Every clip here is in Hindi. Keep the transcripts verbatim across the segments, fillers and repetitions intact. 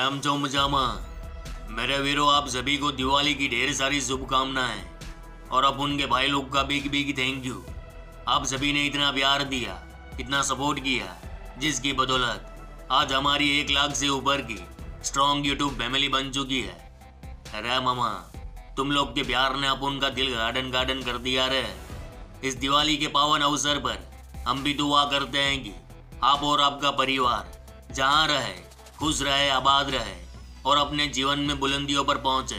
कैम जो मजामा। मेरे वीरों, आप सभी को दिवाली की ढेर सारी शुभकामनाएं और अब उनके भाई लोग का बिग बिग थैंक यू। आप सभी ने इतना प्यार दिया, इतना सपोर्ट किया, जिसकी बदौलत आज हमारी एक लाख से ऊपर की स्ट्रॉन्ग यूट्यूब फैमिली बन चुकी है। अरे मामा, तुम लोग के प्यार ने अपन का दिल गार्डन गार्डन कर दिया रे। इस दिवाली के पावन अवसर पर हम भी दुआ करते हैं कि आप और आपका परिवार जहाँ रहे खुश रहे, आबाद रहे और अपने जीवन में बुलंदियों पर पहुंचे।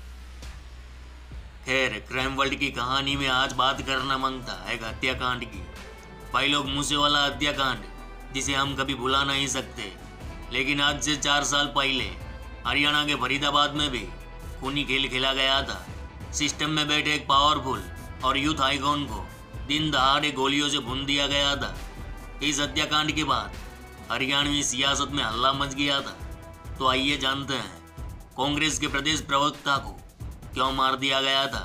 खैर, क्राइम वर्ल्ड की कहानी में आज बात करना मांगता है एक हत्याकांड की। भाई लोग, मूसेवाला हत्याकांड जिसे हम कभी भुला नहीं सकते। लेकिन आज से चार साल पहले हरियाणा के फरीदाबाद में भी खूनी खेल खेला गया था। सिस्टम में बैठे एक पावरफुल और यूथ आइकॉन को दिन दहाड़े गोलियों से भून दिया गया था। इस हत्याकांड के बाद हरियाणवी सियासत में हल्ला मच गया था। तो आइए जानते हैं कांग्रेस के प्रदेश प्रवक्ता को क्यों मार दिया गया था।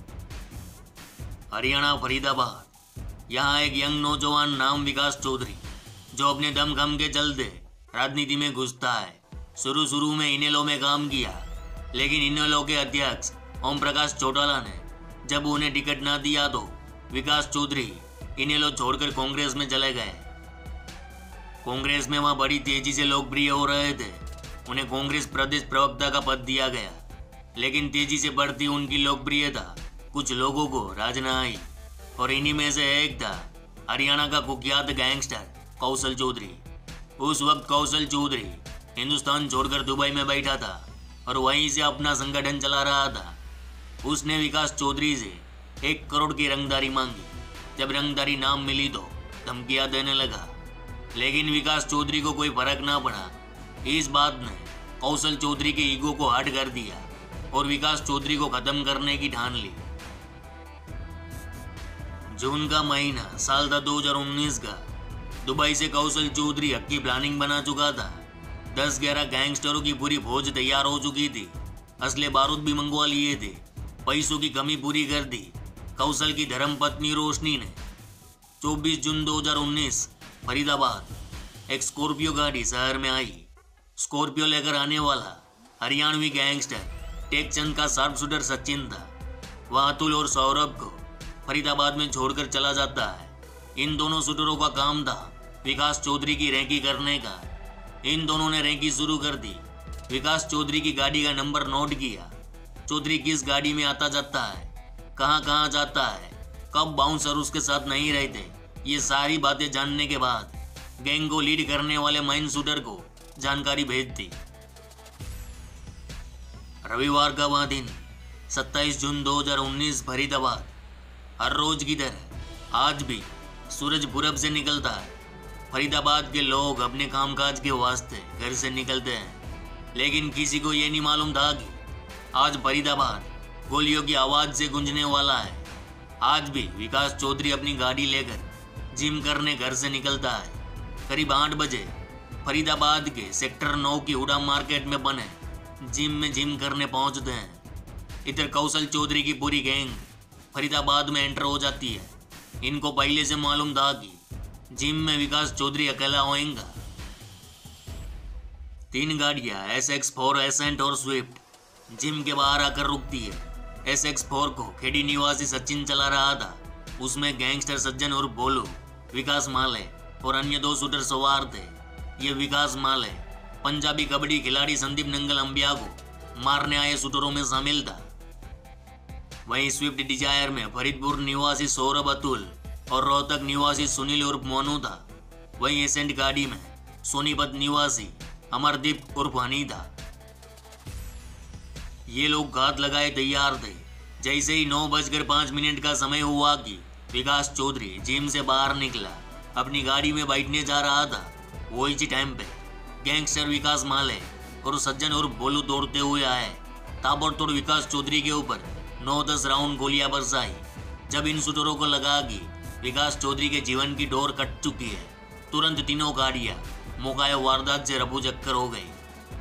हरियाणा फरीदाबाद, यहाँ एक यंग नौजवान नाम विकास चौधरी, जो अपने दमखम के चलते राजनीति में घुसता है। शुरू शुरू में इनेलो में काम किया, लेकिन इनेलो के अध्यक्ष ओम प्रकाश चौटाला ने जब उन्हें टिकट ना दिया तो विकास चौधरी इनेलो छोड़कर कांग्रेस में चले गए। कांग्रेस में वह बड़ी तेजी से लोकप्रिय हो रहे थे। उन्हें कांग्रेस प्रदेश प्रवक्ता का पद दिया गया, लेकिन तेजी से बढ़ती उनकी लोकप्रियता कुछ लोगों को राज न आई और इन्हीं में से एक था हरियाणा का कुख्यात गैंगस्टर कौशल चौधरी। उस वक्त कौशल चौधरी हिंदुस्तान छोड़कर दुबई में बैठा था और वहीं से अपना संगठन चला रहा था। उसने विकास चौधरी से एक करोड़ की रंगदारी मांगी। जब रंगदारी नाम मिली तो धमकियां देने लगा, लेकिन विकास चौधरी को कोई फर्क ना पड़ा। इस बात ने कौशल चौधरी के ईगो को हट कर दिया और विकास चौधरी को खत्म करने की ठान ली। जून का महीना साल था दो हज़ार उन्नीस का। दुबई से कौशल चौधरी हक प्लानिंग बना चुका था। दस ग्यारह गैंगस्टरों की पूरी फौज तैयार हो चुकी थी। असले बारूद भी मंगवा लिए थे। पैसों की कमी पूरी कर दी कौशल की धर्मपत्नी रोशनी ने। चौबीस जून दो हज़ार उन्नीस फरीदाबाद एक स्कॉर्पियो गाड़ी शहर में आई। स्कॉर्पियो लेकर आने वाला हरियाणवी गैंगस्टर टेकचंद का शार्प शूटर सचिन था। वह अतुल और सौरभ को फरीदाबाद में छोड़कर चला जाता है। इन दोनों शूटरों का काम था विकास चौधरी की रैंकी करने का। इन दोनों ने रैंकी शुरू कर दी। विकास चौधरी की गाड़ी का नंबर नोट किया। चौधरी किस गाड़ी में आता जाता है, कहाँ कहाँ जाता है, कब बाउंसर उसके साथ नहीं रहते, ये सारी बातें जानने के बाद गैंग को लीड करने वाले मेन शूटर को जानकारी भेज दी। रविवार का वह दिन सत्ताईस जून दो हज़ार उन्नीस फरीदाबाद। हर रोज की तरह आज भी सूरज पूरब से निकलता है। फरीदाबाद के लोग अपने कामकाज के वास्ते घर से निकलते हैं, लेकिन किसी को ये नहीं मालूम था कि आज फरीदाबाद गोलियों की आवाज से गूंजने वाला है। आज भी विकास चौधरी अपनी गाड़ी लेकर जिम करने घर से निकलता है। करीब आठ बजे फरीदाबाद के सेक्टर नौ की हुडा मार्केट में बने जिम में जिम करने पहुंचते हैं। इधर कौशल चौधरी की पूरी गैंग फरीदाबाद में एंटर हो जाती है। इनको पहले से मालूम था कि जिम में विकास चौधरी अकेला होएगा। तीन गाड़ियां एस एक्स फोर, एसेंट और स्विफ्ट जिम के बाहर आकर रुकती है। एस एक्स फोर को खेड़ी निवासी सचिन चला रहा था। उसमें गैंगस्टर सज्जन और बोलू, विकास माले और अन्य दो शूटर सवार थे। ये विकास माले पंजाबी कबड्डी खिलाड़ी संदीप नंगल अंबिया को मारने आए शूटरों में शामिल था। वहीं स्विफ्ट डिजायर में फरीदपुर निवासी सौरभ, अतुल और रोहतक निवासी सुनील उर्फ मोनू था। वहीं एसेंट गाड़ी में सोनीपत निवासी अमरदीप उर्फ हनी था। ये लोग घात लगाए तैयार थे। जैसे ही नौ बजकर पांच मिनट का समय हुआ कि विकास चौधरी जिम से बाहर निकला, अपनी गाड़ी में बैठने जा रहा था, वो इसी टाइम पे गैंगस्टर विकास माले और सज्जन और बोलू दौड़ते हुए आए। ताबड़तोड़ विकास चौधरी के ऊपर नौ दस राउंड गोलियां बरसाई। जब इन शूटरों को लगा कि विकास चौधरी के जीवन की डोर कट चुकी है, तुरंत तीनों गाड़ियां मौका वारदात से रफू चक्कर हो गई।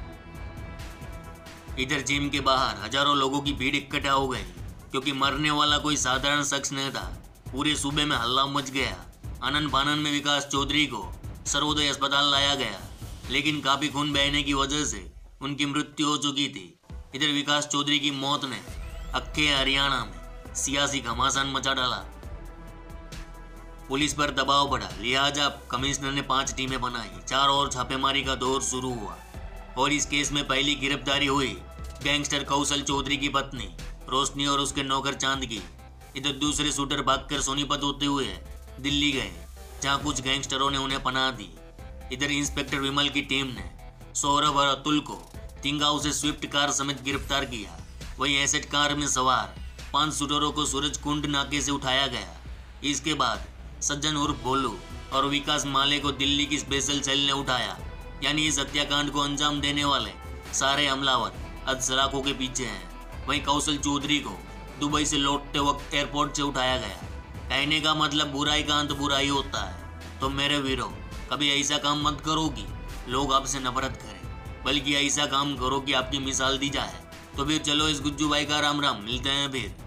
इधर जिम के बाहर हजारों लोगों की भीड़ इकट्ठा हो गई, क्योंकि मरने वाला कोई साधारण शख्स नहीं था। पूरे सूबे में हल्ला मच गया। आनन फानन में विकास चौधरी को सर्वोदय अस्पताल लाया गया, लेकिन काफी खून बहने की वजह से उनकी मृत्यु हो चुकी थी। इधर विकास चौधरी की मौत ने अक्के हरियाणा में सियासी घमासान मचा डाला। पुलिस पर दबाव बढ़ा, लिहाजा कमिश्नर ने पांच टीमें बनाई। चार और छापेमारी का दौर शुरू हुआ और इस केस में पहली गिरफ्तारी हुई गैंगस्टर कौशल चौधरी की पत्नी रोशनी और उसके नौकर चांद की। इधर दूसरे शूटर भागकर सोनीपत होते हुए दिल्ली गए, जहां कुछ गैंगस्टरों ने उन्हें पनाह दी। इधर इंस्पेक्टर विमल की टीम ने सौरभ और अतुल को तिंगाऊ से स्विफ्ट कार समेत गिरफ्तार किया। वहीं एसेट कार में सवार पांच शूटरों को सूरज कुंड नाके से उठाया गया। इसके बाद सज्जन उर्फ भोलू और विकास माले को दिल्ली की स्पेशल सेल ने उठाया। यानी इस हत्याकांड को अंजाम देने वाले सारे हमलावर आज सलाखों के पीछे हैं। वहीं कौशल चौधरी को दुबई से लौटते वक्त एयरपोर्ट से उठाया गया। कहने का मतलब बुराई का अंत बुराई होता है। तो मेरे वीरों, कभी ऐसा काम मत करो कि लोग आपसे नफरत करें, बल्कि ऐसा काम करो कि आपकी मिसाल दी जाए। तो फिर चलो इस गुज्जू भाई का राम राम, मिलते हैं फिर।